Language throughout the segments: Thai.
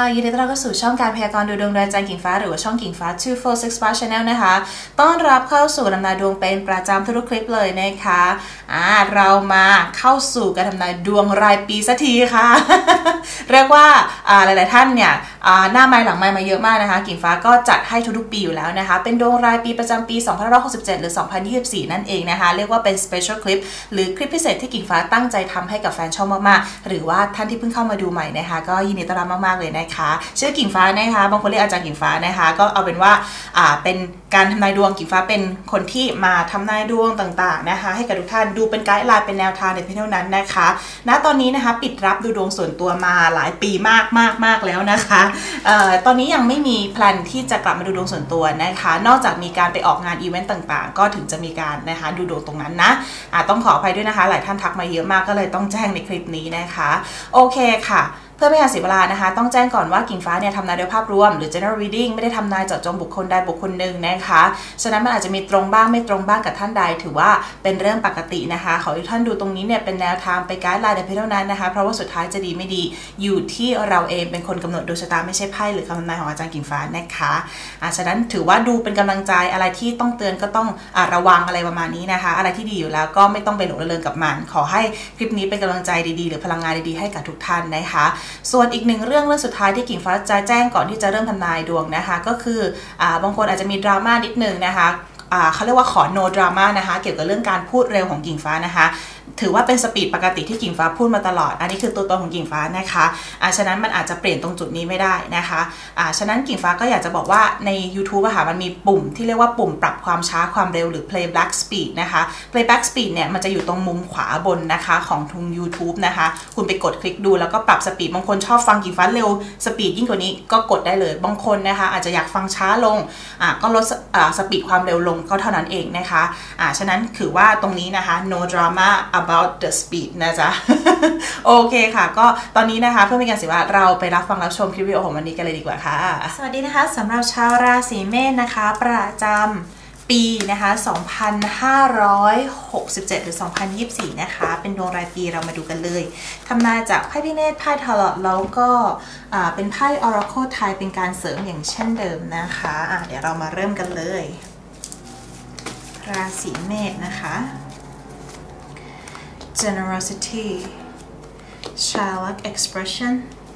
ยินดีต้อนรับเข้าสู่ช่องการพยากรณ์ดูดวงโดยอาจารย์กิ่งฟ้าหรือว่าช่องกิ่งฟ้า246 Channel นะคะต้อนรับเข้าสู่ทำนายดวงเป็นประจำทุกคลิปเลยนะคะเรามาเข้าสู่การทำนายดวงรายปีสักทีค่ะ เรียกว่าหลายๆท่านเนี่ยหน้าไม้หลังไม้มาเยอะมากนะคะกิ่งฟ้าก็จัดให้ทุกๆปีอยู่แล้วนะคะเป็นดวงรายปีประจำปี2567หรือ2024นั่นเองนะคะเรียกว่าเป็น Special Clip หรือคลิปพิเศษที่กิ่งฟ้าตั้งใจทำให้กับแฟนช่องมากๆหรือว่าท่านที่เพิ่งเข้ามาดูใหม่นะคะก็ยินดีต้อนรับมากๆเลยนะคะชื่อกิ่งฟ้านะคะบางคนเรียกอาจารย์กิ่งฟ้านะคะก็เอาเป็นว่าเป็นการทำนายดวงกิ่งฟ้าเป็นคนที่มาทำนายดวงต่างๆนะคะให้กับทุกท่านดูเป็นไกด์ไลน์เป็นแนวทางในเพียงเท่านั้นนะคะณตอนนี้นะคะปิดรับดูดวงส่วนตัวมาหลายปีมากแล้วนะคะตอนนี้ยังไม่มีแพลนที่จะกลับมาดูดวงส่วนตัวนะคะนอกจากมีการไปออกงานอีเวนต์ต่างๆก็ถึงจะมีการนะคะดูดวงตรงนั้นนะต้องขออภัยด้วยนะคะหลายท่านทักมาเยอะมากก็เลยต้องแจ้งในคลิปนี้นะคะโอเคค่ะเพื่อไม่ให้เสียเวลานะคะต้องแจ้งก่อนว่ากิ่งฟ้าเนี่ยทำนายโดยภาพรวมหรือ general reading ไม่ได้ทำนายเจาะจงบุคคลใดบุคคลหนึ่งนะคะฉะนั้นมันอาจจะมีตรงบ้างไม่ตรงบ้างกับท่านใดถือว่าเป็นเรื่องปกตินะคะขอให้ท่านดูตรงนี้เนี่ยเป็นแนวทางไปไกด์ไลน์แต่เพียงเท่านั้นนะคะเพราะว่าสุดท้ายจะดีไม่ดีอยู่ที่เราเองเป็นคนกำหนดดวงชะตาไม่ใช่ไพ่หรือคำทำนายของอาจารย์กิ่งฟ้านะคะฉะนั้นถือว่าดูเป็นกำลังใจอะไรที่ต้องเตือนก็ต้องระวังอะไรประมาณนี้นะคะอะไรที่ดีอยู่แล้วก็ไม่ต้องไปหลงระเริงกับมันขอให้คลิปนี้เป็นกำลังใจดีๆหรือพลังงานดีๆให้กับทุกท่านนะคะส่วนอีกหนึ่งเรื่องสุดท้ายที่กิ่งฟ้าจะแจ้งก่อนที่จะเริ่มทำนายดวงนะคะก็คือบางคนอาจจะมีดราม่านิดนึงนะคะเขาเรียกว่าขอ no drama นะคะเกี่ยวกับเรื่องการพูดเร็วของกิ่งฟ้านะคะถือว่าเป็นสปีดปกติที่กิ่งฟ้าพูดมาตลอดอันนี้คือตัวตนของกิ่งฟ้านะคะฉะนั้นมันอาจจะเปลี่ยนตรงจุดนี้ไม่ได้นะคะฉะนั้นกิ่งฟ้าก็อยากจะบอกว่าใน YouTube อะค่ะมันมีปุ่มที่เรียกว่าปุ่มปรับความช้าความเร็วหรือ playback speed นะคะ playback speed เนี่ยมันจะอยู่ตรงมุมขวาบนนะคะของทุง YouTube นะคะคุณไปกดคลิกดูแล้วก็ปรับสปีดบางคนชอบฟังกิ่งฟ้าเร็วสปีดยิ่งกว่านี้ก็กดได้เลยบางคนนะคะอาจจะอยากฟังช้าลงก็ลดสปีดความเร็วลงก็เท่านั้นเองนะคะฉะนั้นถือว่าตรงนี้นะคะ no drama about the speed นะจ๊ะ โอเคค่ะก็ตอนนี้นะคะเพื่อไม่ให้เสียเวลาเราไปรับฟังรับชมคลิปวิดีโอของวันนี้กันเลยดีกว่าค่ะสวัสดีนะคะสำหรับชาวราศีเมษนะคะประจำปีนะคะ2567หรือ2024นะคะเป็นดวงรายปีเรามาดูกันเลยทำนายจากไพ่พิฆเนศไพ่ทาโรต์แล้วก็เป็นไพ่ Oracle ไทยเป็นการเสริมอย่างเช่นเดิมนะคะเดี๋ยวเรามาเริ่มกันเลยราศีเมษนะคะ generosity childlike expression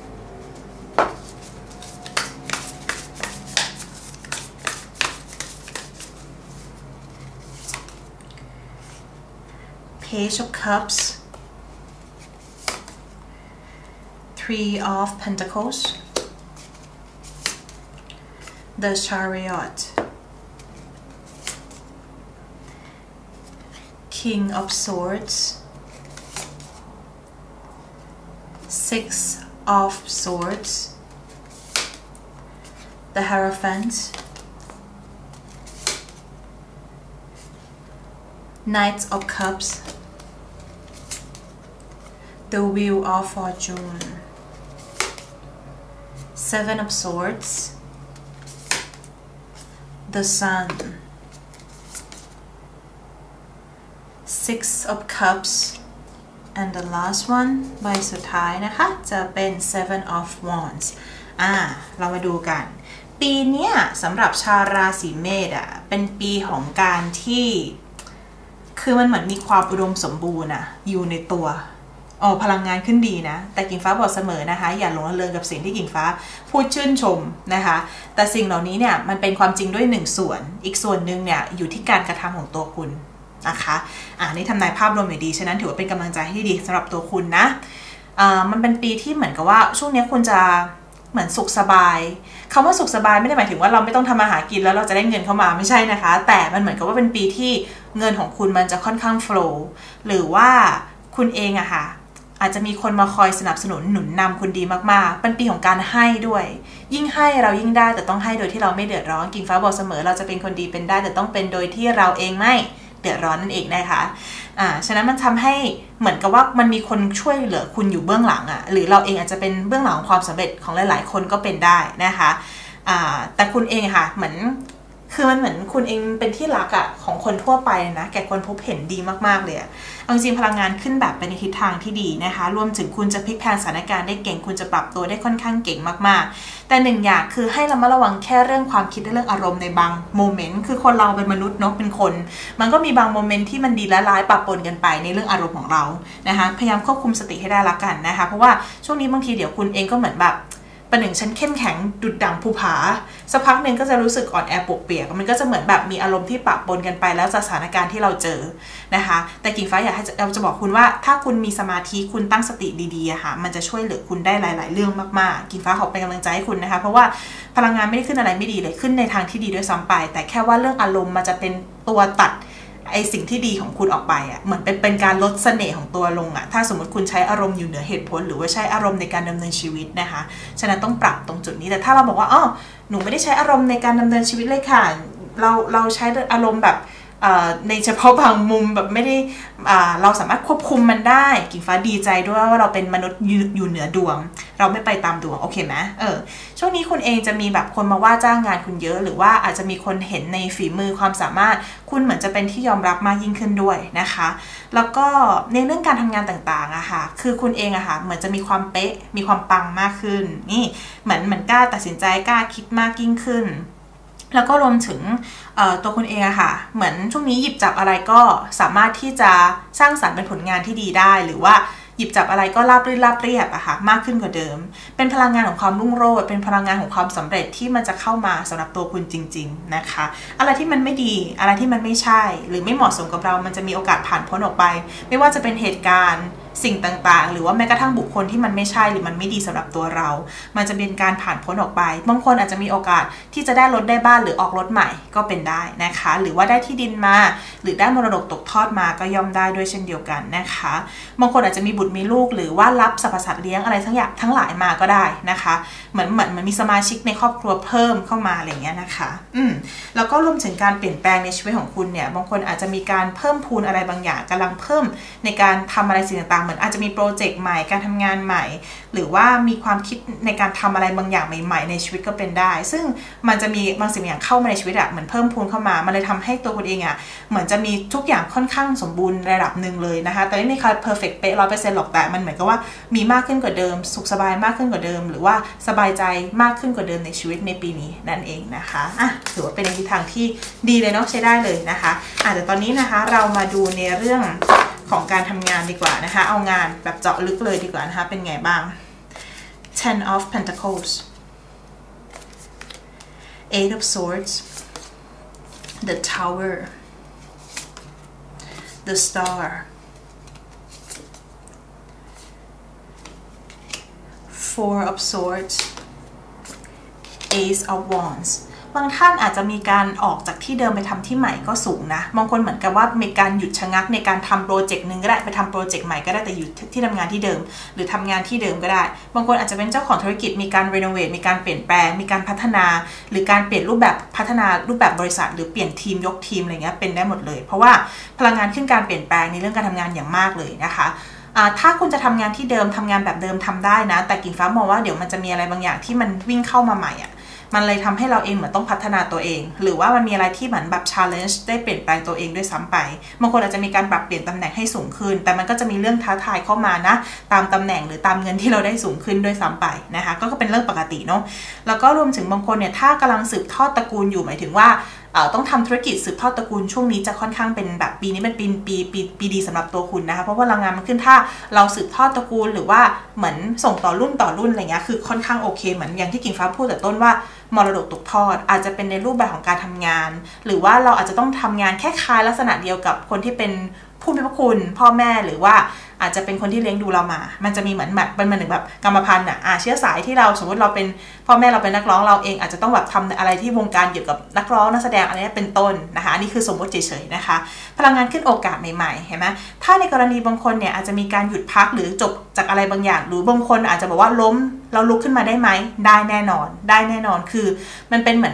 page of cups 3 of pentacles the chariot King of Swords 6 of Swords the Hierophant Knight of Cups the Wheel of Fortune 7 of Swords the Sun Six of Cups and the last one ใบสุดท้ายนะคะจะเป็น Seven of Wands เรามาดูกันปีนี้สำหรับชาวราศีเมษเป็นปีของการที่คือมันเหมือนมีความอุดมสมบูรณ์อยู่ในตัวพลังงานขึ้นดีนะแต่กิ่งฟ้าบอกเสมอนะคะอย่าหลงระเริงกับสิ่งที่กิ่งฟ้าพูดชื่นชมนะคะแต่สิ่งเหล่านี้เนี่ยมันเป็นความจริงด้วย1ส่วนอีกส่วนหนึ่งเนี่ยอยู่ที่การกระทำของตัวคุณนะคะนี่ทำนายภาพรวมอย่างดีฉะนั้นถือว่าเป็นกำลังใจที่ดีสำหรับตัวคุณนะมันเป็นปีที่เหมือนกับว่าช่วงนี้คุณจะเหมือนสุขสบายคำว่าสุขสบายไม่ได้หมายถึงว่าเราไม่ต้องทำมาหากินแล้วเราจะได้เงินเข้ามาไม่ใช่นะคะแต่มันเหมือนกับว่าเป็นปีที่เงินของคุณมันจะค่อนข้างโฟลว์หรือว่าคุณเองค่ะอาจจะมีคนมาคอยสนับสนุนหนุนนำคุณดีมากๆเป็นปีของการให้ด้วยยิ่งให้เรายิ่งได้แต่ต้องให้โดยที่เราไม่เดือดร้อนกิ่งฟ้าบอกเสมอเราจะเป็นคนดีเป็นได้แต่ต้องเป็นโดยที่เราเองไม่เดือดร้อนนั่นเองนะคะฉะนั้นมันทำให้เหมือนกับว่ามันมีคนช่วยเหลือคุณอยู่เบื้องหลังหรือเราเองอาจจะเป็นเบื้องหลังของความสำเร็จของหลายๆคนก็เป็นได้นะคะแต่คุณเองค่ะเหมือนคือคือมันเหมือนคุณเองเป็นที่รักอะของคนทั่วไปนะแก่คนพบเห็นดีมากๆเลยเอาจริงพลังงานขึ้นแบบไปในทิศทางที่ดีนะคะรวมถึงคุณจะพลิกแพลงสถานการณ์ได้เก่งคุณจะปรับตัวได้ค่อนข้างเก่งมากๆแต่หนึ่งอย่างคือให้ระมัดระวังแค่เรื่องความคิดและเรื่องอารมณ์ในบางโมเมนต์คือคนเราเป็นมนุษย์เนาะเป็นคนมันก็มีบางโมเมนต์ที่มันดีและร้ายปะปนกันไปในเรื่องอารมณ์ของเรานะคะพยายามควบคุมสติให้ได้ละกันนะคะเพราะว่าช่วงนี้บางทีเดี๋ยวคุณเองก็เหมือนแบบประหนึ่งฉันเข้มแข็งดุจดั่งภูผาสักพักหนึ่งก็จะรู้สึกอ่อนแอปวกเปียกมันก็จะเหมือนแบบมีอารมณ์ที่ปะปนกันไปแล้วสถานการณ์ที่เราเจอนะคะแต่กิ่งฟ้าอยากให้เราจะบอกคุณว่าถ้าคุณมีสมาธิคุณตั้งสติดีๆค่ะมันจะช่วยเหลือคุณได้หลายๆเรื่องมากๆกิ่งฟ้าขอเป็นกำลังใจให้คุณนะคะเพราะว่าพลังงานไม่ได้ขึ้นอะไรไม่ดีเลยขึ้นในทางที่ดีด้วยซ้ำไปแต่แค่ว่าเรื่องอารมณ์มันจะเป็นตัวตัดไอสิ่งที่ดีของคุณออกไปอ่ะเหมือนเป็นการลดเสน่ห์ของตัวลงอ่ะถ้าสมมติคุณใช้อารมณ์อยู่เหนือเหตุผลหรือว่าใช้อารมณ์ในการดำเนินชีวิตนะคะฉะนั้นต้องปรับตรงจุดนี้แต่ถ้าเราบอกว่าอ๋อหนูไม่ได้ใช้อารมณ์ในการดำเนินชีวิตเลยค่ะเราใช้อารมณ์แบบในเฉพาะบางมุมแบบไม่ได้เราสามารถควบคุมมันได้กิ่งฟ้าดีใจด้วยว่าเราเป็นมนุษย์อยู่เหนือดวงเราไม่ไปตามดวงโอเคไหมช่วงนี้คุณเองจะมีแบบคนมาว่าจ้างงานคุณเยอะหรือว่าอาจจะมีคนเห็นในฝีมือความสามารถคุณเหมือนจะเป็นที่ยอมรับมากยิ่งขึ้นด้วยนะคะแล้วก็ในเรื่องการทำงานต่างๆอะค่ะคือคุณเองอะค่ะเหมือนจะมีความเป๊ะมีความปังมากขึ้นนี่เหมือนกล้าตัดสินใจกล้าคิดมากยิ่งขึ้นแล้วก็รวมถึงตัวคุณเองอะค่ะเหมือนช่วงนี้หยิบจับอะไรก็สามารถที่จะสร้างสรรค์เป็นผลงานที่ดีได้หรือว่าหยิบจับอะไรก็ราบรื่นราบเรียบอะค่ะมากขึ้นกว่าเดิมเป็นพลังงานของความรุ่งโรจน์เป็นพลังงานของความสำเร็จที่มันจะเข้ามาสำหรับตัวคุณจริงๆนะคะอะไรที่มันไม่ดีอะไรที่มันไม่ใช่หรือไม่เหมาะสมกับเรามันจะมีโอกาสผ่านพ้นออกไปไม่ว่าจะเป็นเหตุการณ์สิ่งต่างๆหรือว่าแม้กระทั่งบุคคลที่มันไม่ใช่หรือมันไม่ดีสำหรับตัวเรามันจะเป็นการผ่านพ้นออกไปบางคนอาจจะมีโอกาสที่จะได้รถได้บ้านหรือออกรถใหม่ก็เป็นได้นะคะหรือว่าได้ที่ดินมาหรือได้มรดกตกทอดมาก็ย่อมได้ด้วยเช่นเดียวกันนะคะบางคนอาจจะมีบุตรมีลูกหรือว่ารับสรรพสัตว์เลี้ยงอะไรทั้งหลายมาก็ได้นะคะเหมือนมีสมาชิกในครอบครัวเพิ่มเข้ามาอะไรเงี้ยนะคะแล้วก็รวมถึงการเปลี่ยนแปลงในชีวิตของคุณเนี่ยบางคนอาจจะมีการเพิ่มพูนอะไรบางอย่างกำลังเพิ่มในการทำอะไรสิ่งต่างๆเหมือนอาจจะมีโปรเจกต์ใหม่การทำงานใหม่หรือว่ามีความคิดในการทำอะไรบางอย่างใหม่ๆในชีวิตก็เป็นได้ซึ่งมันจะมีบางสิ่งอย่างเข้ามาในชีวิตอะเหมือนเพิ่มพูนเข้ามามันเลยทำให้ตัวคุณเองอะเหมือนจะมีทุกอย่างค่อนข้างสมบูรณ์ระดับหนึ่งเลยนะคะแต่ไม่มีใครเพอร์เฟกต์เป๊ะ100%หรอกแต่มันเหมือนกับว่ามีมากขึ้นกว่าเดิมสุขสบายมากขึ้นกว่าเดิมหรือว่าสบายใจมากขึ้นกว่าเดิมในชีวิตในปีนี้นั่นเองนะคะถือว่าเป็นในทิศทางที่ดีเลยเนาะใช้ได้เลยนะคะแต่ตอนนี้นะคะเรามาดูในเรื่องของการทำงานดีกว่านะคะเอางานแบบเจาะลึกเลยดีกว่านะคะเป็นไงบ้าง Ten of Pentacles Eight of Swords The Tower The Star Four of Swords Ace of Wandsบางท่านอาจจะมีการออกจากที่เดิมไปทำที่ใหม่ก็สูงนะบางคนเหมือนกับว่ามีการหยุดชะงักในการทำโปรเจกต์หนึ่งก็ได้ไปทำโปรเจกต์ใหม่ก็ได้แต่อยู่ที่ทำงานที่เดิมหรือทำงานที่เดิมก็ได้บางคนอาจจะเป็นเจ้าของธุรกิจมีการรีโนเวทมีการเปลี่ยนแปลงมีการพัฒนาหรือการเปลี่ยนรูปแบบพัฒนารูปแบบบริษัทหรือเปลี่ยนทีมยกทีมอะไรเงี้ยเป็นได้หมดเลยเพราะว่าพลังงานขึ้นการเปลี่ยนแปลงในเรื่องการทำงานอย่างมากเลยนะคะถ้าคุณจะทำงานที่เดิมทำงานแบบเดิมทำได้นะแต่กิ่งฟ้ามองว่าเดี๋ยวมันจะมีอะไรบางอย่างที่มันวิ่งเข้ามาใหม่มันเลยทำให้เราเองเหมือนต้องพัฒนาตัวเองหรือว่ามันมีอะไรที่เหมือนแบบ challenge ได้เปลี่ยนแปลงตัวเองด้วยซ้ำไปบางคนอาจจะมีการปรับเปลี่ยนตำแหน่งให้สูงขึ้นแต่มันก็จะมีเรื่องท้าทายเข้ามานะตามตำแหน่งหรือตามเงินที่เราได้สูงขึ้นด้วยซ้ำไปนะคะก็เป็นเรื่องปกติเนาะแล้วก็รวมถึงบางคนเนี่ยถ้ากำลังสืบทอดตระกูลอยู่หมายถึงว่าต้องทำธุรกิจสืบทอดตระกูลช่วงนี้จะค่อนข้างเป็นแบบปีนี้เป็นปีดีสำหรับตัวคุณนะคะเพราะว่าพลังงานมันขึ้นถ้าเราสืบทอดตระกูลหรือว่าเหมือนส่งต่อรุ่นอะไรเงี้ยคือค่อนข้างโอเคเหมือนอย่างที่กิ่งฟ้าพูดแต่ต้นว่ามรดกตกทอดอาจจะเป็นในรูปแบบของการทำงานหรือว่าเราอาจจะต้องทำงานแค่คล้ายลักษณะเดียวกับคนที่เป็นผู้มีพระคุณพ่อแม่หรือว่าอาจจะเป็นคนที่เลี้ยงดูเรามามันจะมีเหมือนแบบเป็นเหมือนแบบกรรมพันธุ์เชื้อสายที่เราสมมติเราเป็นพ่อแม่เราเป็นนักร้องเราเองอาจจะต้องแบบทำอะไรที่วงการเกี่ยวกับนักร้องนักแสดงอะไรนี้เป็นต้นนะคะอันนี้คือสมมติเฉยๆนะคะพลังงานขึ้นโอกาสใหม่ๆเห็นไหมถ้าในกรณีบางคนเนี่ยอาจจะมีการหยุดพักหรือจบจากอะไรบางอย่างหรือบางคนอาจจะบอกว่าล้มเราลุกขึ้นมาได้ไหมได้แน่นอนคือมันเป็นเหมือน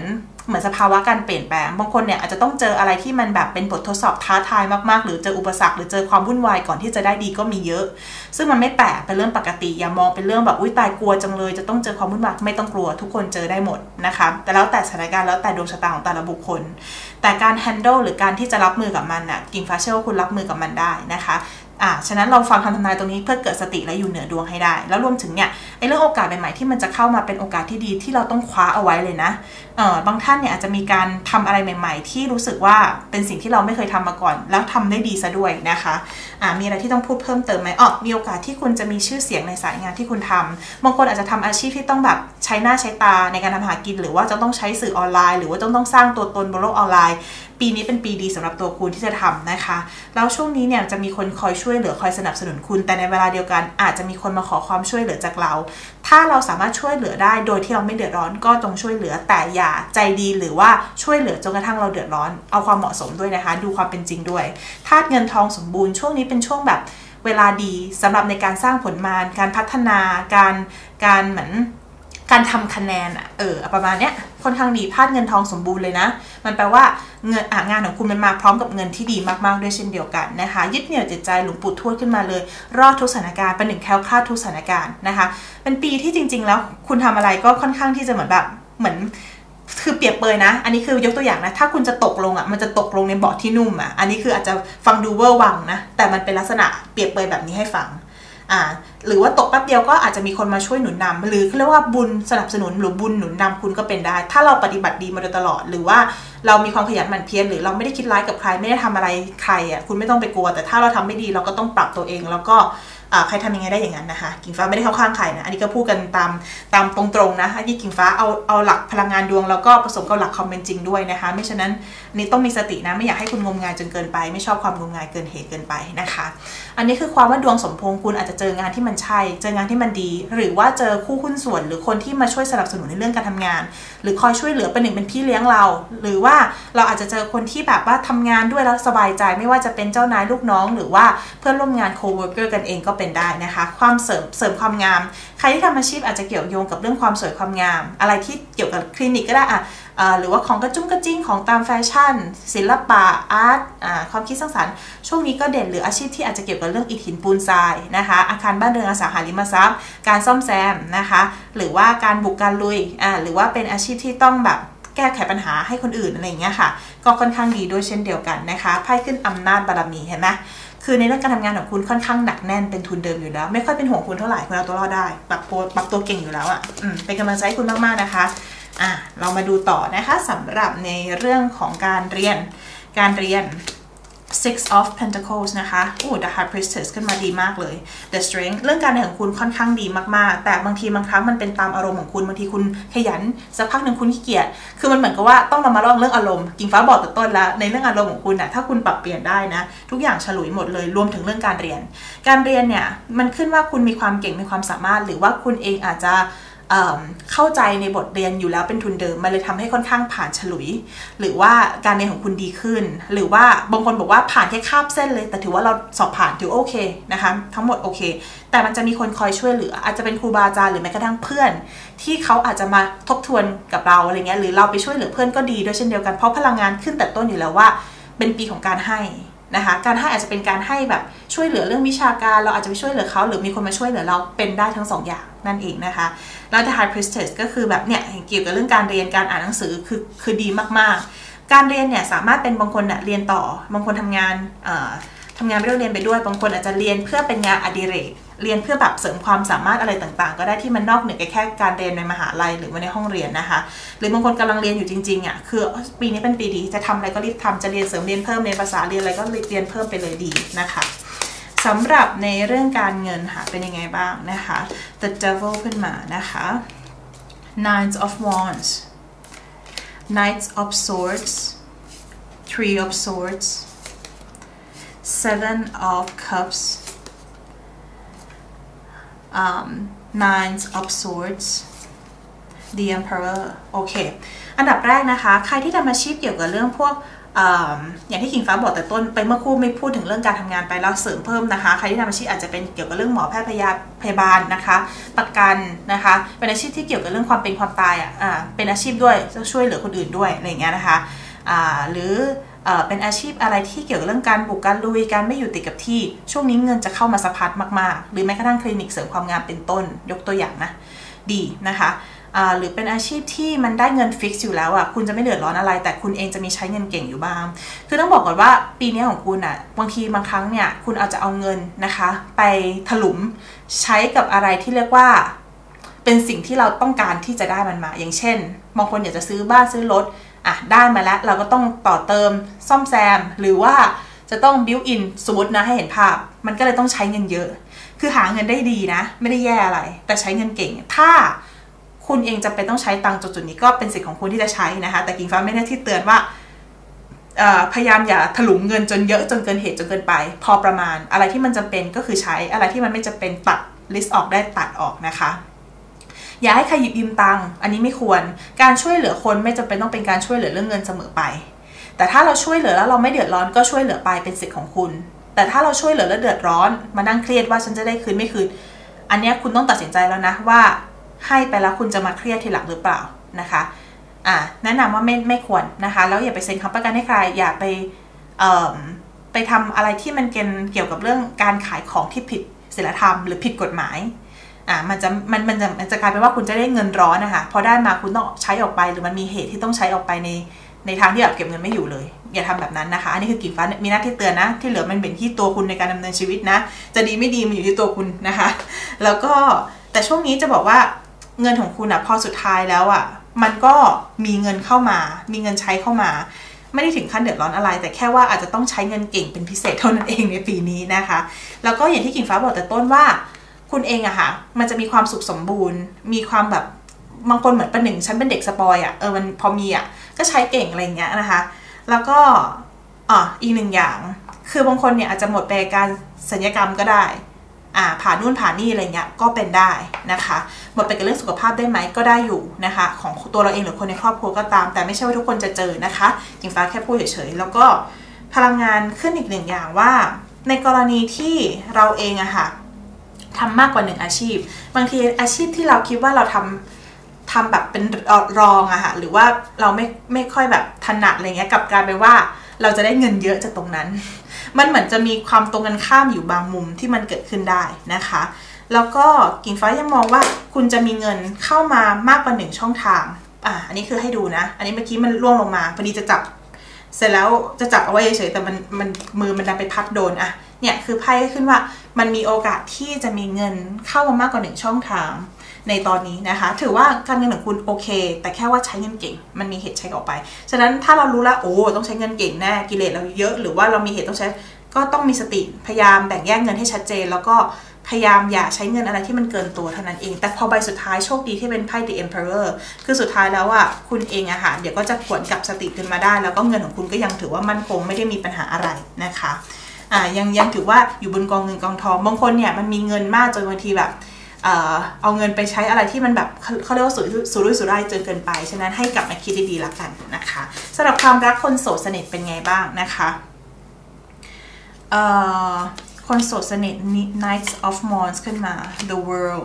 เหมือนสภาวะการเปลี่ยนแปลงบางคนเนี่ยอาจจะต้องเจออะไรที่มันแบบเป็นบททดสอบท้าทายมากๆหรือเจออุปสรรคหรือเจอความวุ่นวายก่อนที่จะได้ดีก็มีเยอะซึ่งมันไม่แปลกเป็นเรื่องปกติอย่ามองเป็นเรื่องแบบอุ้ยตายกลัวจังเลยจะต้องเจอความวุ่นวายไม่ต้องกลัวทุกคนเจอได้หมดนะคะแต่แล้วแต่สถานการณ์แล้วแต่ดวงชะตาของแต่ละบุคคลแต่การ handle หรือการที่จะรับมือกับมันน่ะกิ่งฟ้าเชื่อว่าคุณรับมือกับมันได้นะคะฉะนั้นเราฟังคำทำนายตรงนี้เพื่อเกิดสติและอยู่เหนือดวงให้ได้แล้วรวมถึงเนี่ยเรื่องโอกาสใหม่ๆที่มันจะเข้ามาเป็นโอกาสที่ดีที่เราต้องคว้าเอาไว้เลยนะบางท่านเนี่ยอาจจะมีการทำอะไรใหม่ๆที่รู้สึกว่าเป็นสิ่งที่เราไม่เคยทำมาก่อนแล้วทำได้ดีซะด้วยนะคะมีอะไรที่ต้องพูดเพิ่มเติมไหมมีโอกาสที่คุณจะมีชื่อเสียงในสายงานที่คุณทำบางคนอาจจะทำอาชีพที่ต้องแบบใช้หน้าใช้ตาในการทำหากินหรือว่าจะต้องใช้สื่อออนไลน์หรือว่าต้องสร้างตัวตนบนโลกออนไลน์ปีนี้เป็นปีดีสำหรับตัวคุณที่จะทำนะคะแล้วช่วงนี้เนี่ยจะมีคนคอยช่วยเหลือคอยสนับสนุนคุณแต่ในเวลาเดียวกันอาจจะมีคนมาขอความช่วยเหลือจากเราถ้าเราสามารถช่วยเหลือได้โดยที่เราไม่เดือดร้อนก็จงช่วยเหลือแต่อย่าใจดีหรือว่าช่วยเหลือจนกระทั่งเราเดือดร้อนเอาความเหมาะสมด้วยนะคะดูความเป็นจริงด้วยธาตุเงินทองสมบูรณ์ช่วงนี้เป็นช่วงแบบเวลาดีสำหรับในการสร้างผลงานการพัฒนาการเหมือนการทำคะแนนประมาณเนี้ยค่อนข้างดีธาตุเงินทองสมบูรณ์เลยนะมันแปลว่าเงินงานของคุณมันมาพร้อมกับเงินที่ดีมากๆด้วยเช่นเดียวกันนะคะยึดเหนี่ยวจิตใจหลวงปู่ทวดขึ้นมาเลยรอดทุกสถานการณ์เป็นหนึ่งแคล้วคลาดทุกสถานการณ์นะคะเป็นปีที่จริงๆแล้วคุณทำอะไรก็ค่อนข้างที่จะเหมือนคือเปรียบเปยนะอันนี้คือยกตัวอย่างนะถ้าคุณจะตกลงมันจะตกลงในเบาะที่นุ่มอันนี้คืออาจจะฟังดูเวอร์วังนะแต่มันเป็นลักษณะเปรียบเปยแบบนี้ให้ฟังหรือว่าตกแป๊บเดียวก็อาจจะมีคนมาช่วยหนุนนำหรือเรียกว่าบุญสนับสนุนหรือบุญหนุนนำคุณก็เป็นได้ถ้าเราปฏิบัติดีมาโดยตลอดหรือว่าเรามีความขยันหมั่นเพียรหรือเราไม่ได้คิดร้ายกับใครไม่ได้ทำอะไรใครคุณไม่ต้องไปกลัวแต่ถ้าเราทำไม่ดีเราก็ต้องปรับตัวเองแล้วก็ใครทำยังไงได้อย่างนั้นนะคะกิ่งฟ้าไม่ได้เข้าข้างใครนะอันนี้ก็พูดกันตามตรงๆนะอันนี้กิ่งฟ้าเอาหลักพลังงานดวงแล้วก็ผสมกับหลักความเป็นจริงด้วยนะคะไม่ฉะนั้นนี่ต้องมีสตินะไม่อยากให้คุณงมงายจนเกินไปไม่ชอบความงมงายเกินเหตุเกินไปนะคะอันนี้คือความว่าดวงสมพงษ์คุณอาจจะเจองานที่มันใช่เจองานที่มันดีหรือว่าเจอคู่หุ้นส่วนหรือคนที่มาช่วยสนับสนุนในเรื่องการทำงานหรือคอยช่วยเหลือเป็นหนึ่งเป็นพี่เลี้ยงเราหรือว่าเราอาจจะเจอคนที่แบบว่าทำงานด้วยแล้วสบายใจไม่ว่าจะเป็นเจ้านายลูกน้องหรือว่าเพื่อนร่วมงานโคเวิร์กเกอร์กันเองก็เป็นได้นะคะความเสริมความงามใครที่ทำอาชีพอาจจะเกี่ยวโยงกับเรื่องความสวยความงามอะไรที่เกี่ยวกับคลินิกก็ได้หรือว่าของกระจุ้งกระจิ้งของตามแฟชั่นศิลปะอาร์ตความคิดสร้างสรรค์ช่วงนี้ก็เด่นหรืออาชีพที่อาจจะเกี่ยวกับเรื่องอิฐหินปูนทรายนะคะอาคารบ้านเรือนอสังหาริมทรัพย์การซ่อมแซมนะคะหรือว่าการบุกการลุยหรือว่าเป็นอาชีพที่ต้องแบบแก้ไขปัญหาให้คนอื่นอะไรอย่างเงี้ยค่ะก็ค่อนข้างดีด้วยเช่นเดียวกันนะคะไพ่ขึ้นอำนาจบารมีเห็นไหมคือในเรื่องการทำงานของคุณค่อนข้างหนักแน่นเป็นทุนเดิมอยู่แล้วไม่ค่อยเป็นห่วงคุณเท่าไหร่คุณเอาตัวรอดได้ปรับตัวเก่งอยู่แล้วเป็นกำลังใจให้คุณมากๆนะคะเรามาดูต่อนะคะสำหรับในเรื่องของการเรียน Six of Pentacles นะคะ The High Priestess ขึ้นมาดีมากเลย The Strength เรื่องการเรียนของคุณค่อนข้างดีมากๆแต่บางทีบางครั้งมันเป็นตามอารมณ์ของคุณบางทีคุณขยันสักพักหนึ่งคุณขี้เกียจคือมันเหมือนกับว่าต้องเรามาลองเรื่องอารมณ์กิ่งฟ้าบอกแต่ต้นแล้วในเรื่องอารมณ์ของคุณถ้าคุณปรับเปลี่ยนได้นะทุกอย่างฉลุยหมดเลยรวมถึงเรื่องการเรียนเนี่ยมันขึ้นว่าคุณมีความเก่งมีความสามารถหรือว่าคุณเองอาจจะเข้าใจในบทเรียนอยู่แล้วเป็นทุนเดิมมันเลยทำให้ค่อนข้างผ่านฉลุยหรือว่าการเรียนของคุณดีขึ้นหรือว่าบางคนบอกว่าผ่านแค่คาบเส้นเลยแต่ถือว่าเราสอบผ่านถือโอเคนะคะทั้งหมดโอเคแต่มันจะมีคนคอยช่วยเหลืออาจจะเป็นครูบาอาจารย์หรือแม้กระทั่งเพื่อนที่เขาอาจจะมาทบทวนกับเราอะไรเงี้ยหรือเราไปช่วยเหลือเพื่อนก็ดีด้วยเช่นเดียวกันเพราะพลังงานขึ้นแต่ต้นอยู่แล้วว่าเป็นปีของการให้นะคะการให้อาจจะเป็นการให้แบบช่วยเหลือเรื่องวิชาการเราอาจจะไปช่วยเหลือเขาหรือมีคนมาช่วยเหลือเราเป็นได้ทั้ง2 อย่างนั่นเองนะคะแล้ว The High Priestess ก็คือแบบเนี่ยเกี่ยวกับเรื่องการเรียนการอ่านหนังสือคือดีมากๆการเรียนเนี่ยสามารถเป็นบางคนเรียนต่อบางคนทำงานไปด้วยเรียนไปด้วยบางคนอาจจะเรียนเพื่อเป็นงานอดิเรกเรียนเพื่อแบบเสริมความสามารถอะไรต่างๆก็ได้ที่มันนอกเหนือแค่การเรียนในมหาลัยหรือว่าในห้องเรียนนะคะหรือบางคนกำลังเรียนอยู่จริงๆคือปีนี้เป็นปีดีจะทำอะไรก็รีบทำจะเรียนเสริมเรียนเพิ่มเรียนภาษาเรียนอะไรก็เรียนเพิ่มไปเลยดีนะคะสำหรับในเรื่องการเงินค่ะเป็นยังไงบ้างนะคะ The Devil ขึ้นมานะคะ Nine of Wands Knight of Swords Three of Swords Seven of Cups Nine of Swords The Emperor โอเคอันดับแรกนะคะใครที่ทำอาชีพเกี่ยวกับเรื่องพวกอย่างที่กิ่งฟ้าบอกแต่ต้นไปเมื่อคู่ไม่พูดถึงเรื่องการทำงานไปแล้วเสริมเพิ่มนะคะใครที่ทำอาชีพอาจจะเป็นเกี่ยวกับเรื่องหมอแพทย์พยาบาลนะคะประกันนะคะเป็นอาชีพที่เกี่ยวกับเรื่องความเป็นความตายเป็นอาชีพด้วยช่วยเหลือคนอื่นด้วยอะไรอย่างเงี้ยนะคะหรือเป็นอาชีพอะไรที่เกี่ยวกับเรื่องการบุกการลุยการไม่อยู่ติดกับที่ช่วงนี้เงินจะเข้ามาสะพัดมากๆหรือแม้กระทั่งคลินิกเสริมความงามเป็นต้นยกตัวอย่างนะดีนะคะหรือเป็นอาชีพที่มันได้เงินฟิกซ์อยู่แล้วคุณจะไม่เดือดร้อนอะไรแต่คุณเองจะมีใช้เงินเก่งอยู่บ้างคือต้องบอกก่อนว่าปีนี้ของคุณบางทีบางครั้งเนี่ยคุณอาจจะเอาเงินนะคะไปถลุงใช้กับอะไรที่เรียกว่าเป็นสิ่งที่เราต้องการที่จะได้มันมาอย่างเช่นบางคนอยากจะซื้อบ้านซื้อรถได้มาแล้วเราก็ต้องต่อเติมซ่อมแซมหรือว่าจะต้องบิวอินสมมตินะให้เห็นภาพมันก็เลยต้องใช้เงินเยอะคือหาเงินได้ดีนะไม่ได้แย่อะไรแต่ใช้เงินเก่งถ้าคุณเองจำเป็นต้องใช้ตังค์จุดนี้ก็เป็นสิทธิ์ของคุณที่จะใช้นะคะแต่กิ่งฟ้าไม่ได้ที่เตือนว่าพยายามอย่าถลุงเงินจนเยอะจนเกินเหตุจนเกินไปพอประมาณอะไรที่มันจำเป็นก็คือใช้อะไรที่มันไม่จำเป็นตัดลิสต์ออกได้ตัดออกนะคะอย่าให้ใครหยิบยืมตังค์อันนี้ไม่ควรการช่วยเหลือคนไม่จำเป็นต้องเป็นการช่วยเหลือเรื่องเงินเสมอไปแต่ถ้าเราช่วยเหลือแล้วเราไม่เดือดร้อนก็ช่วยเหลือไปเป็นสิทธิ์ของคุณแต่ถ้าเราช่วยเหลือแล้วเดือดร้อนมานั่งเครียดว่าฉันจะได้คืนไม่คืนอันนี้คุณต้องตัดสินใจแล้วนะว่าให้ไปแล้วคุณจะมาเครียดทีหลังหรือเปล่านะคะแนะนำว่าไม่ควรนะคะแล้วอย่าไปเซ็นค้ำประกันให้ใครอย่าไปทำอะไรที่มันเกี่ยวกับเรื่องการขายของที่ผิดศีลธรรมหรือผิดกฎหมายมันจะกลายเป็นว่าคุณจะได้เงินร้อนนะคะพอได้มาคุณต้องใช้ออกไปหรือมันมีเหตุที่ต้องใช้ออกไปในทางที่แบบเก็บเงินไม่อยู่เลยอย่าทำแบบนั้นนะคะอันนี้คือกิ่งฟ้ามีหน้าที่เตือนนะที่เหลือมันเป็นที่ตัวคุณในการดำเนินชีวิตนะจะดีไม่ดีมันอยู่ที่ตัวคุณนะคะแล้วก็แต่ช่วงนี้จะบอกว่าเงินของคุณพอสุดท้ายแล้วมันก็มีเงินเข้ามามีเงินใช้เข้ามาไม่ได้ถึงขั้นเดือดร้อนอะไรแต่แค่ว่าอาจจะต้องใช้เงินเก่งเป็นพิเศษเท่านั้นเองในปีนี้นะคะแล้วก็อย่างที่กิ่งฟ้าบอกแต่ต้นว่าคุณเองค่ะมันจะมีความสุขสมบูรณ์มีความแบบบางคนเหมือนประหนึ่งฉันเป็นเด็กสปอยมันพอมีก็ใช้เก่งอะไรอย่างเงี้ยนะคะแล้วก็อีกหนึ่งอย่างคือบางคนเนี่ยอาจจะหมดไปการศัลยกรรมก็ได้ผ่านู่นผ่านี่อะไรเงี้ยก็เป็นได้นะคะหมดไปกับเรื่องสุขภาพได้ไหมก็ได้อยู่นะคะของตัวเราเองหรือคนในครอบครัวก็ตามแต่ไม่ใช่ว่าทุกคนจะเจอนะคะกิ่งฟ้าแค่พูดเฉยๆแล้วก็พลังงานขึ้นอีกหนึ่งอย่างว่าในกรณีที่เราเองทำมากกว่าหนึ่งอาชีพบางทีอาชีพที่เราคิดว่าเราทำแบบเป็นรองหรือว่าเราไม่ค่อยแบบถนัดอะไรเงี้ยกับกลายเป็นว่าเราจะได้เงินเยอะจากตรงนั้นมันเหมือนจะมีความตรงกันข้ามอยู่บางมุมที่มันเกิดขึ้นได้นะคะแล้วก็กิ่งฟ้ายังมองว่าคุณจะมีเงินเข้ามามากกว่า1ช่องทางอันนี้คือให้ดูนะอันนี้เมื่อกี้มันร่วงลงมาพอดีจะจับเสร็จแล้วจะจับเอาไว้เฉยแต่มันมือมันดันไปพัดโดนเนี่ยคือไพ่ขึ้นว่ามันมีโอกาสที่จะมีเงินเข้ามามากกว่า1ช่องทางในตอนนี้นะคะถือว่าการเงินของคุณโอเคแต่แค่ว่าใช้เงินเก่งมันมีเหตุใช้ออกไปฉะนั้นถ้าเรารู้แล้วต้องใช้เงินเก่งแน่กิเลสเราเยอะหรือว่าเรามีเหตุต้องใช้ก็ต้องมีสติพยายามแบ่งแยกเงินให้ชัดเจนแล้วก็พยายามอย่าใช้เงินอะไรที่มันเกินตัวเท่านั้นเองแต่พอใบสุดท้ายโชคดีที่เป็นไพ่ The Emperor คือสุดท้ายแล้วคุณเองเดี๋ยวก็จะขวนกลับสติขึ้นมาได้แล้วก็เงินของคุณก็ยังถือว่ามั่นคงไม่ได้มีปัญหาอะไรนะคะยังถือว่าอยู่บนกองเงินกองทองบางคนเนี่ยมันมีเงินมากจนบางทีแบบเอาเงินไปใช้อะไรที่มันแบบเขาเรียกว่าสุรุ่ยสุร่ายจนเกินไปฉะนั้นให้กลับมาคิดดีๆละกันนะคะสำหรับความรักคนโสดสนิทเป็นไงบ้างนะคะคนโสดสนิท Knights of Wands ขึ้นมา The World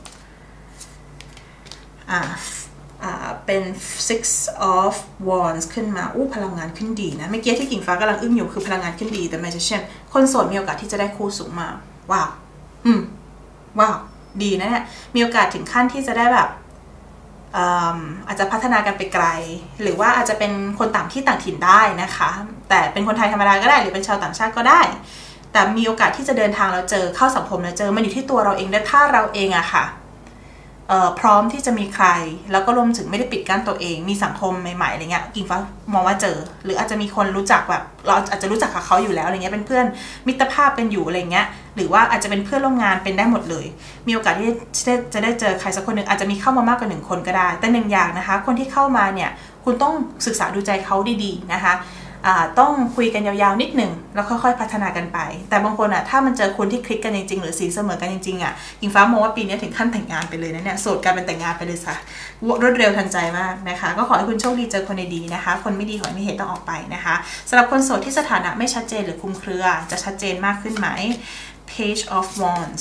เป็น Six of Wands ขึ้นมาพลังงานขึ้นดีนะเมื่อกี้ที่กิ่งฟ้ากำลังอึ้งอยู่คือพลังงานขึ้นดีแต่ไม่ใช่เช่นคนโสดมีโอกาสที่จะได้คู่สูงมากว้าวว้าวดีนะเนี่ยมีโอกาสถึงขั้นที่จะได้แบบอาจจะพัฒนากันไปไกลหรือว่าอาจจะเป็นคนต่างที่ต่างถิ่นได้นะคะแต่เป็นคนไทยธรรมดาก็ได้หรือเป็นชาวต่างชาติก็ได้แต่มีโอกาสที่จะเดินทางแล้วเจอเข้าสังคมแล้วเจอมันอยู่ที่ตัวเราเองและถ้าเราเองพร้อมที่จะมีใครแล้วก็รวมถึงไม่ได้ปิดกั้นตัวเองมีสังคมใหม่ๆอะไรเงี้ยกิ่งฟ้ามองว่าเจอหรืออาจจะมีคนรู้จักแบบเราอาจจะรู้จักกับเขาอยู่แล้วอะไรเงี้ยเป็นเพื่อนมิตรภาพเป็นอยู่อะไรเงี้ยหรือว่าอาจจะเป็นเพื่อนร่วมงานเป็นได้หมดเลยมีโอกาสที่จะได้เจอใครสักคนหนึ่งอาจจะมีเข้ามามากกว่า1 คนก็ได้แต่1 อย่างนะคะคนที่เข้ามาเนี่ยคุณต้องศึกษาดูใจเขาดีๆนะคะต้องคุยกันยาวๆนิดหนึ่งแล้วค่อยๆพัฒนากันไปแต่บางคนถ้ามันเจอคนที่คลิกกันจริงๆหรือสีเสมอกันจริงๆกิ่งฟ้ามองว่าปีนี้ถึงขั้นแต่งงานไปเลยนะเนี่ยโสดกันเป็นแต่งงานไปเลยค่ะรวดเร็วทันใจมากนะคะก็ขอให้คุณโชคดีเจอคนดีๆนะคะคนไม่ดีขอให้มีเหตุต้องออกไปนะคะสำหรับคนโสดที่สถานะไม่ชัดเจนหรือคลุมเครือจะชัดเจนมากขึ้นไหม Page of Wands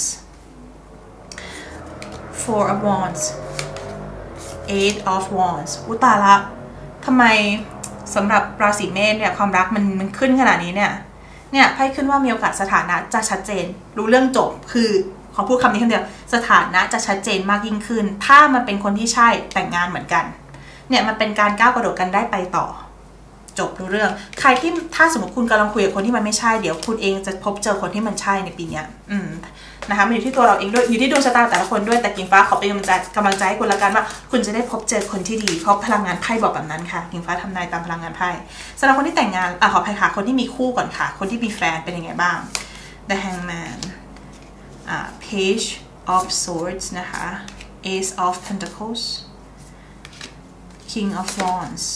Four of Wands Eight of Wands อุตาละทำไมสำหรับราศีเมษเนี่ยความรักมันขึ้นขนาดนี้เนี่ยไพ่ขึ้นว่ามีโอกาสสถานะจะชัดเจนรู้เรื่องจบคือขอพูดคำนี้คำเดียวสถานะจะชัดเจนมากยิ่งขึ้นถ้ามันเป็นคนที่ใช่แต่งงานเหมือนกันเนี่ยมันเป็นการก้าวกระโดดกันได้ไปต่อจบรู้เรื่องใครที่ถ้าสมมติคุณกำลังคุยกับคนที่มันไม่ใช่เดี๋ยวคุณเองจะพบเจอคนที่มันใช่ในปีนี้นะคะมันอยู่ที่ตัวเราเองด้วยอยู่ที่ดวงชะตาแต่ละคนด้วยแต่กิ่งฟ้าขอเป็นกำลังใจให้คุณละกันว่าคุณจะได้พบเจอคนที่ดีเพราะพลังงานไพ่บอกแบบนั้นค่ะกิ่งฟ้าทำนายตามพลังงานไพ่สำหรับคนที่แต่งงานขออภัยค่ะคนที่มีคู่ก่อนค่ะคนที่มีแฟนเป็นยังไงบ้าง The Hangman Page of Swords นะคะ Ace of Pentacles King of Wands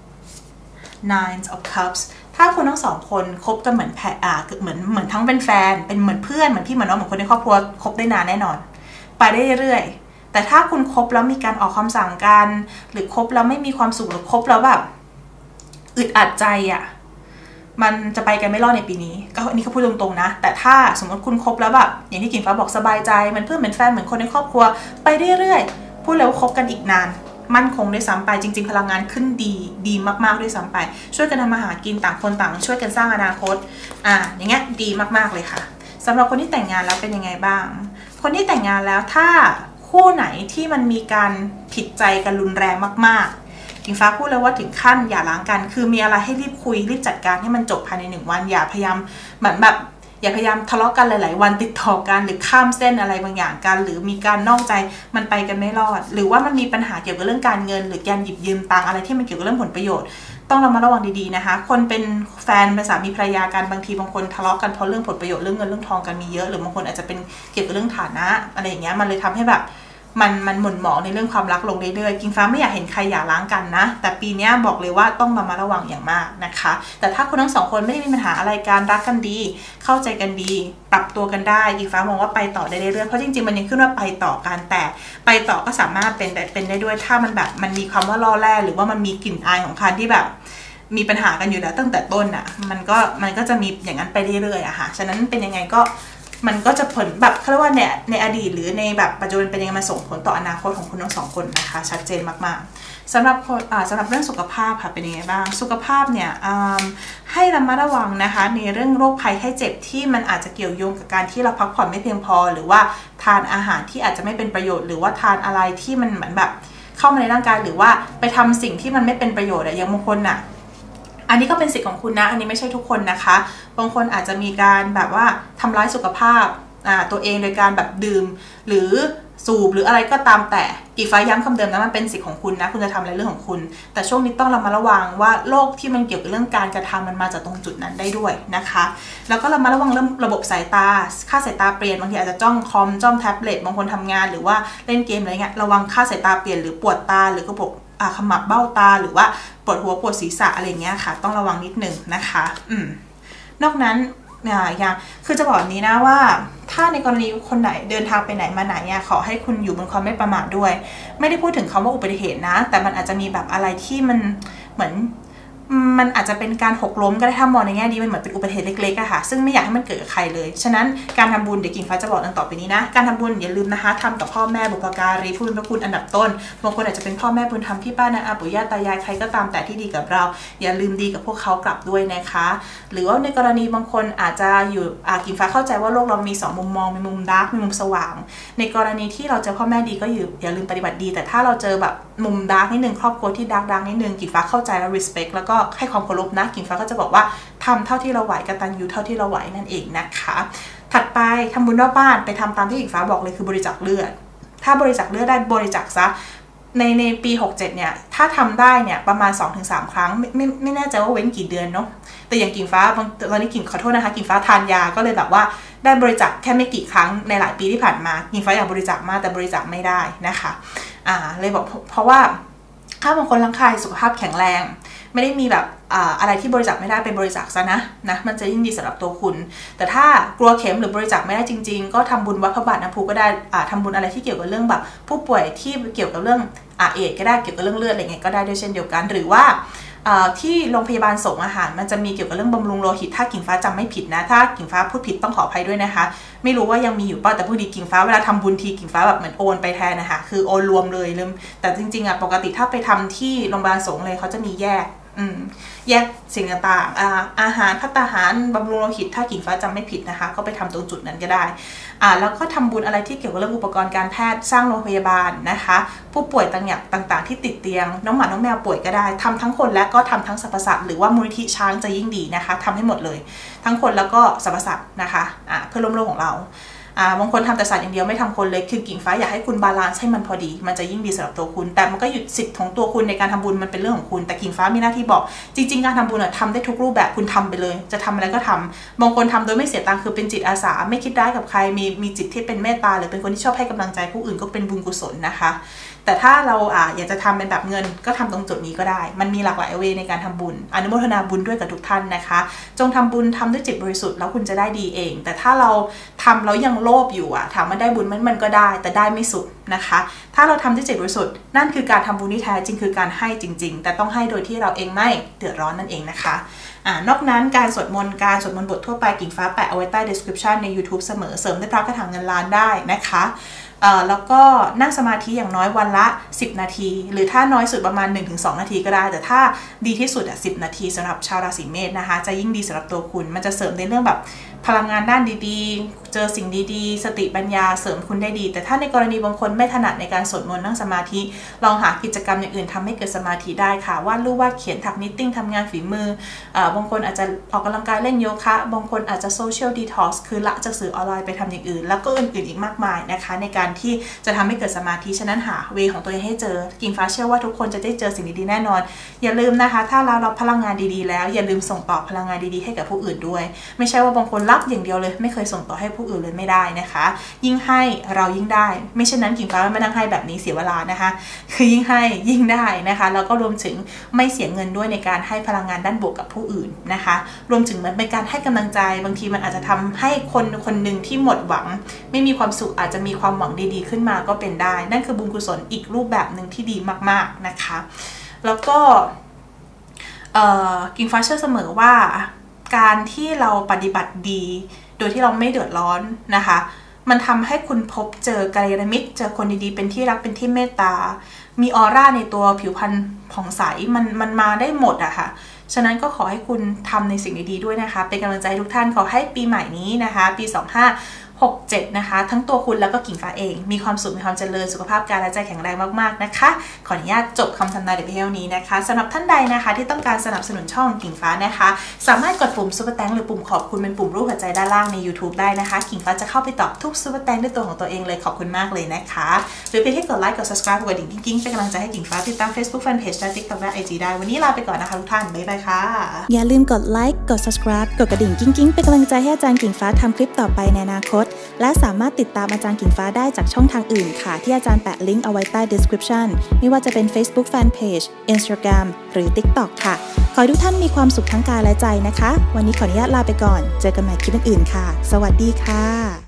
Nine of Cups ถ้าคุณทั้งสองคนคบกันเหมือนเหมือนทั้งเป็นแฟนเป็นเหมือนเพื่อนเหมือนพี่เหมือนน้องเหมือนคนในครอบครัวคบได้นานแน่นอนไปได้เรื่อยๆแต่ถ้าคุณคบแล้วมีการออกคำสั่งกันหรือคบแล้วไม่มีความสุขหรือคบแล้วแบบอึดอัดใจมันจะไปกันไม่รอดในปีนี้ก็นี่เขาพูดตรงๆนะแต่ถ้าสมมติคุณคบแล้วแบบอย่างที่กิ่งฟ้าบอกสบายใจมันเพื่อนเหมือนแฟนเหมือนคนในครอบครัวไปเรื่อยๆพูดแล้วคบกันอีกนานมั่นคงด้วยซ้ำไปจริงๆพลังงานขึ้นดีมากๆด้วยซ้ำไปช่วยกันทำมาหากินต่างคนต่างช่วยกันสร้างอนาคตอย่างเงี้ยดีมากๆเลยค่ะสำหรับคนที่แต่งงานแล้วเป็นยังไงบ้างคนที่แต่งงานแล้วถ้าคู่ไหนที่มันมีการผิดใจกันรุนแรงมากๆกิ่งฟ้าพูดเลยว่าถึงขั้นอย่าล้างกันคือมีอะไรให้รีบคุยรีบจัดการให้มันจบภายใน1 วันอย่าพยายามเหมือนแบบอย่าพยายามทะเลาะกันหลายๆวันติดต่อกันหรือข้ามเส้นอะไรบางอย่างกันหรือมีการนอกใจมันไปกันไม่รอดหรือว่ามันมีปัญหาเกี่ยวกับเรื่องการเงินหรือการหยิบยืมตังอะไรที่มันเกี่ยวกับเรื่องผลประโยชน์ต้องระมัดระวังดีๆนะคะคนเป็นแฟนเป็นสามีภรรยากันบางทีบางคนทะเลาะกันเพราะเรื่องผลประโยชน์เรื่องเงินเรื่องทองกันมีเยอะหรือบางคนอาจจะเป็นเกี่ยวกับเรื่องฐานะอะไรอย่างเงี้ยมันเลยทำให้แบบมันหม่นหมองในเรื่องความรักลงเรื่อยๆกิ่งฟ้าไม่อยากเห็นใครหย่าร้างกันนะแต่ปีนี้บอกเลยว่าต้องระมัดระวังอย่างมากนะคะแต่ถ้าคนทั้งสองคนไม่ได้มีปัญหาอะไรการรักกันดีเข้าใจกันดีปรับตัวกันได้กิ่งฟ้ามองว่าไปต่อได้เรื่อยๆเพราะจริงๆมันยังขึ้นว่าไปต่อกันแต่ไปต่อก็สามารถเป็นได้ด้วยถ้ามันแบบมันมีความว่าล่อแร่หรือว่ามันมีกลิ่นอายของการที่แบบมีปัญหากันอยู่แล้วตั้งแต่ต้นมันก็จะมีอย่างนั้นไปเรื่อยๆค่ะฉะนั้นเป็นยังไงก็มันก็จะผลแบบเขาเรียกว่าในอดีตหรือในแบบปัจจุบันเป็นยังไงมาส่งผลต่ออนาคตของคุณทั้งสองคนนะคะชัดเจนมากๆสำหรับเรื่องสุขภาพค่ะเป็นยังไงบ้างสุขภาพเนี่ยให้ระมัดระวังนะคะในเรื่องโรคภัยไข้เจ็บที่มันอาจจะเกี่ยวโยงกับการที่เราพักผ่อนไม่เพียงพอหรือว่าทานอาหารที่อาจจะไม่เป็นประโยชน์หรือว่าทานอะไรที่มันเหมือนแบบเข้ามาในร่างกายหรือว่าไปทำสิ่งที่มันไม่เป็นประโยชน์อย่างบางคนอันนี้ก็เป็นสิทธิ์ของคุณนะอันนี้ไม่ใช่ทุกคนนะคะบางคนอาจจะมีการแบบว่าทำร้ายสุขภาพตัวเองโดยการแบบดื่มหรือสูบหรืออะไรก็ตามแต่กิ่งฟ้าย้ำคำเดิมนะมันเป็นสิทธิ์ของคุณนะคุณจะทำอะไรเรื่องของคุณแต่ช่วงนี้ต้องระมัดระวังว่าโรคที่มันเกี่ยวกับเรื่องการกระทำมันมาจากตรงจุดนั้นได้ด้วยนะคะแล้วก็ระมัดระวังเรื่องระบบสายตาค่าสายตาเปลี่ยนบางทีอาจจะจ้องคอมจ้องแท็บเล็ตบางคนทำงานหรือว่าเล่นเกมอะไรเงี้ยระวังค่าสายตาเปลี่ยนหรือปวดตาหรือกระบอกขมับเบ้าตาหรือว่าปวดหัวปวดศีรษะอะไรเงี้ยค่ะต้องระวังนิดหนึ่งนะคะนอกนั้นอย่างคือจะบอกแบบนี้นะว่าถ้าในกรณีคนไหนเดินทางไปไหนมาไหนขอให้คุณอยู่บนความไม่ประมาทด้วยไม่ได้พูดถึงคำว่าอุบัติเหตุนะแต่มันอาจจะมีแบบอะไรที่มันเหมือนมันอาจจะเป็นการหกล้มก็ได้ถ้ามองในแง่ดีมันเหมือนเป็นอุบัติเหตุเล็กๆค่ะซึ่งไม่อยากให้มันเกิดกับใครเลยฉะนั้นการทำบุญเดี๋ยวกิ่งฟ้าจะบอกดังต่อไปนี้นะการทำบุญอย่าลืมนะคะทำกับพ่อแม่บุพการีผู้มีพระคุณอันดับต้นบางคนอาจจะเป็นพ่อแม่บุญธรรมพี่ป้าน้าอาปู่ย่าตายายใครก็ตามแต่ที่ดีกับเราอย่าลืมดีกับพวกเขากลับด้วยนะคะหรือว่าในกรณีบางคนอาจจะอยู่กิ่งฟ้าเข้าใจว่าโลกเรามี2มุมมองมีมุมดาร์กมีมุมสว่างในกรณีที่เราเจอพ่อแม่ดีก็อย่าลืมปฏิบัติดีแต่ถ้าเราเจอแบบมุมดาร์กนิดนึงครอบครัวที่ดาร์กนิดนึงกิ่งฟ้าเข้าใจและ respect แล้วก็ให้ความเคารพนะกิ่งฟ้าก็จะบอกว่าทำเท่าที่เราไหวกตัญญูเท่าที่เราไหวนั่นเองนะคะถัดไปทำบุญรอบบ้านไปทำตามที่กิ่งฟ้าบอกเลยคือบริจาคเลือดถ้าบริจาคเลือดได้บริจาคซะในปี67เนี่ยถ้าทำได้เนี่ยประมาณ 2-3 ครั้งไม่แน่ใจว่าเว้นกี่เดือนเนาะแต่อย่างกิ่งฟ้าตอนนี้กิ่งขอโทษนะคะกิ่งฟ้าทานยาก็เลยแบบว่าได้บริจาคแค่ไม่กี่ครั้งในหลายปีที่ผ่านมากิ่งฟ้าอยากบริจาคมากแต่บริจาคไม่ได้นะคะเลยบอกเพราะว่าถ้าบางคนร่างกายสุขภาพแข็งแรงไม่ได้มีแบบอะไรที่บริจาคไม่ได้ไปบริจาคซะนะมันจะยิ่งดีสำหรับตัวคุณแต่ถ้ากลัวเข็มหรือบริจาคไม่ได้จริงๆก็ทำบุญวัดพระบาทน้ำพุก็ได้ทำบุญอะไรที่เกี่ยวกับเรื่องแบบผู้ป่วยที่เกี่ยวกับเรื่องเอดส์ก็ได้เกี่ยวกับเรื่องเลือดอะไรเงี้ยก็ได้ด้วยเช่นเดียวกันหรือว่าที่โรงพยาบาลสงฆ์อาหารมันจะมีเกี่ยวกับเรื่องบำรุงโลหิตถ้ากิ่งฟ้าจำไม่ผิดนะถ้ากิ่งฟ้าพูดผิดต้องขออภัยด้วยนะคะไม่รู้ว่ายังมีอยู่ป่ะแต่พูดดีกิ่งฟ้าเวลาทำบุญทีกิ่งฟ้าแบบเหมือนโอนไปแทนนะคะคือโอนรวมเลยแต่จริงๆปกติถ้าไปทำที่โรงพยาบาลสงฆ์เลยเขาจะมีแยกสิ่งต่างๆอาหารภัตตาหารบำรุงโลหิตถ้ากิ่งฟ้าจำไม่ผิดนะคะก็ไปทำตรงจุดนั้นก็ได้แล้วก็ทำบุญอะไรที่เกี่ยวกับเรื่องอุปกรณ์การแพทย์สร้างโรงพยาบาลนะคะผู้ป่วยต่างๆที่ติดเตียงน้องหมาน้องแมวป่วยก็ได้ทำทั้งคนและก็ทำทั้งสรรพสัตว์หรือว่ามูลนิธิช้างจะยิ่งดีนะคะทำให้หมดเลยทั้งคนแล้วก็สรรพสัตว์นะคะเพื่อร่วมโลกของเราบางคนทำแต่สัตว์อย่างเดียวไม่ทำคนเลยคือกิ่งฟ้าอยากให้คุณบาลานซ์ให้มันพอดีมันจะยิ่งดีสำหรับตัวคุณแต่มันก็หยุดสิทธิ์ของตัวคุณในการทำบุญมันเป็นเรื่องของคุณแต่กิ่งฟ้ามีหน้าที่บอกจริงๆการทำบุญทำได้ทุกรูปแบบคุณทำไปเลยจะทำอะไรก็ทำบางคนทำโดยไม่เสียตังค์คือเป็นจิตอาสาไม่คิดร้ายกับใครมีจิตที่เป็นเมตตาหรือเป็นคนที่ชอบให้กำลังใจผู้อื่นก็เป็นบุญกุศลนะคะแต่ถ้าเราอยากจะทำเป็นแบบเงินก็ทำตรงจุดนี้ก็ได้มันมีหลากหลายเวในการทำบุญอนุโมทนาบุญด้วยกับทุกท่านนะคะจงทำบุญทำด้วยจิตบริสุทธิ์แล้วคุณจะได้ดีเองแต่ถ้าเราทำแล้วยังโลภอยู่ถามว่าได้บุญมันก็ได้แต่ได้ไม่สุดนะคะถ้าเราทำด้วยจิตบริสุทธิ์นั่นคือการทำบุญที่แท้จริงคือการให้จริงๆแต่ต้องให้โดยที่เราเองไม่เดือดร้อนนั่นเองนะคะนอกนั้นการสวดมนต์บททั่วไปกิ่งฟ้าแปะเอาไว้ใต้ description ใน YouTube เสมอได้พระคาถาเงินล้านได้นะคะแล้วก็นั่งสมาธิอย่างน้อยวันละ10นาทีหรือถ้าน้อยสุดประมาณ 1-2 นาทีก็ได้แต่ถ้าดีที่สุด10นาทีสำหรับชาวราศีเมษนะคะจะยิ่งดีสำหรับตัวคุณมันจะเสริมในเรื่องแบบพลังงานด้านดีๆเจอสิ่งดีๆสติปัญญาเสริมคุณได้ดีแต่ถ้าในกรณีบางคนไม่ถนัดในการสวดมนต์นั่งสมาธิลองหากิจกรรมอย่างอื่นทำให้เกิดสมาธิได้ค่ะวาดรูปวาดเขียนถักนิตติ้งทำงานฝีมือบางคนอาจจะออกกำลังกายเล่นโยคะบางคนอาจจะโซเชียลดีท็อกซ์คือละจากสื่อออนไลน์ไปทำอย่างอื่นแล้วก็อื่นๆอีกมากมายนะคะในการที่จะทำให้เกิดสมาธิฉะนั้นหาเวของตัวเองให้เจอกิ่งฟ้าเชื่อว่าทุกคนจะได้เจอสิ่งดีๆแน่นอนอย่าลืมนะคะถ้าเรารับพลังงานดีๆแล้วอย่าลืมส่งต่อพลังงานดีๆให้กับผู้อื่นด้วยไม่ใช่ว่าบางคนรับอย่างเดียวเลยไม่เคยส่งต่อให้ผู้อื่นเลยไม่ได้นะคะยิ่งให้เรายิ่งได้ไม่เช่นนั้นกิ่งฟ้าไม่นั่งให้แบบนี้เสียเวลานะคะคือยิ่งให้ยิ่งได้นะคะแล้วก็รวมถึงไม่เสียเงินด้วยในการให้พลังงานด้านบวกกับผู้อื่นนะคะรวมถึงมันเป็นการให้กำลังใจบางทีมันอาจจะทำให้คนหนึ่งที่หมดหวังไม่มีความสุขอาจจะมีความหวังดีๆขึ้นมาก็เป็นได้นั่นคือบุญกุศลอีกรูปแบบหนึ่งที่ดีมากๆนะคะแล้วก็กิ่งฟ้าเชื่อเสมอว่าการที่เราปฏิบัติดีโดยที่เราไม่เดือดร้อนนะคะมันทำให้คุณพบเจอกัลยาณมิตรเจอคนดีๆเป็นที่รักเป็นที่เมตตามีออร่าในตัวผิวพรรณผ่องใสมันมาได้หมดอะค่ะฉะนั้นก็ขอให้คุณทำในสิ่งดีๆด้วยนะคะเป็นกำลังใจทุกท่านขอให้ปีใหม่นี้นะคะปี2567นะคะทั้งตัวคุณแล้วก็กิ่งฟ้าเองมีความสุขมีความเจริญสุขภาพกายและใจแข็งแรงมากๆนะคะขออนุญาตจบคำทำนายในเพียงนี้นะคะสำหรับท่านใดนะคะที่ต้องการสนับสนุนช่องกิ่งฟ้านะคะสามารถกดปุ่มซุปเปอร์แตงหรือปุ่มขอบคุณเป็นปุ่มรูปหัวใจด้านล่างใน YouTube ได้นะคะกิ่งฟ้าจะเข้าไปตอบทุกซุปเปอร์แตงด้วยตัวของตัวเองเลยขอบคุณมากเลยนะคะหรือเพียงแค่กดไลค์กด subscribe กดดิ่งกิ๊งๆเป็นกำลังใจให้กิ่งฟ้าติดตาม Facebook Fanpage และ TikTok และ IG ได้วันนี้ลาไปก่อนนะคะทุกท่านบ๊ายบายค่ะอย่าลืมกดไลค์กด subscribe กดกระดิ่งกิ๊งๆเป็นกำลังใจให้อาจารย์กิ่งฟ้าทำคลิปต่อไปในอนาคตและสามารถติดตามอาจารย์กิ่งฟ้าได้จากช่องทางอื่นค่ะที่อาจารย์แปะลิงก์เอาไว้ใต้ description ไม่ว่าจะเป็น Facebook Fanpage Instagram หรือ TikTok ค่ะขอให้ทุกท่านมีความสุขทั้งกายและใจนะคะวันนี้ขออนุญาตลาไปก่อนเจอกันใหม่คลิปอื่นๆค่ะสวัสดีค่ะ